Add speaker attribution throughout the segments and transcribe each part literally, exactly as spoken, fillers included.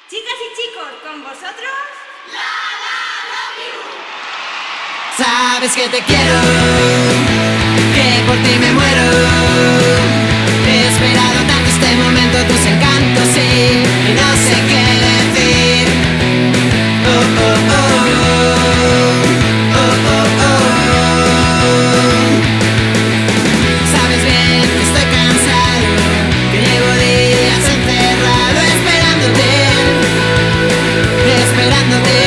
Speaker 1: Chicas y chicos, con vosotros...
Speaker 2: La La Love You. Sabes que te quiero, que por ti me muero. He esperado tanto este momento, tus encantos, sí, y no sé qué decir. Oh, oh, oh, oh, oh, oh. Sabes bien que estoy cansado, que llevo días encerrado esperándote, esperándote.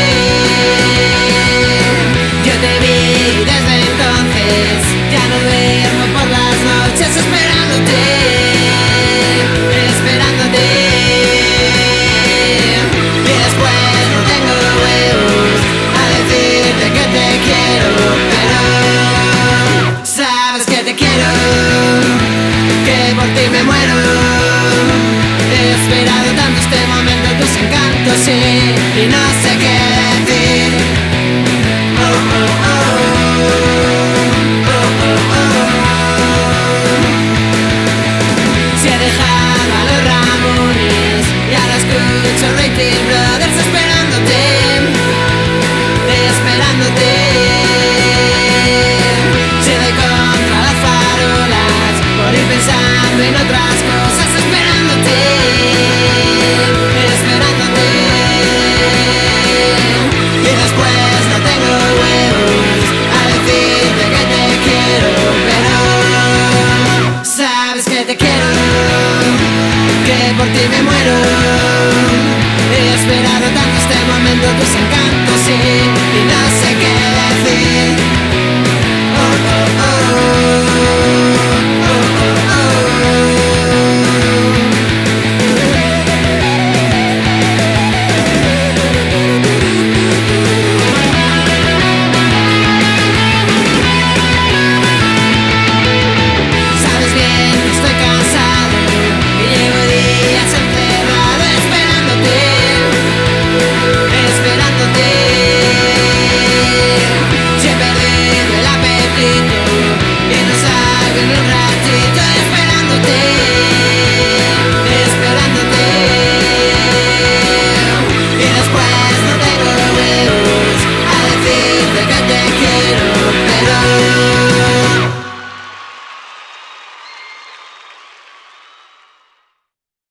Speaker 2: Yo te vi desde entonces, ya no duermo por las noches esperándote, esperándote. Y después no tengo huevos a decirte que te quiero, pero sabes que te quiero, que por ti me muero. He esperado tanto este momento, tus encantos, sí, y no sé qué decir. Oh, oh, oh, oh, oh, oh. Si he dejado a los Ramones y ahora escucho Rating Brothers esperándote, esperándote. Si doy contra las farolas por ir pensando en otras cosas esperándote, esperándote. Y después no tengo huevos a decirte que te quiero, pero sabes que te quiero, que por ti me muero. He esperado tanto este momento, tus encantos, sí, y no sé qué decir.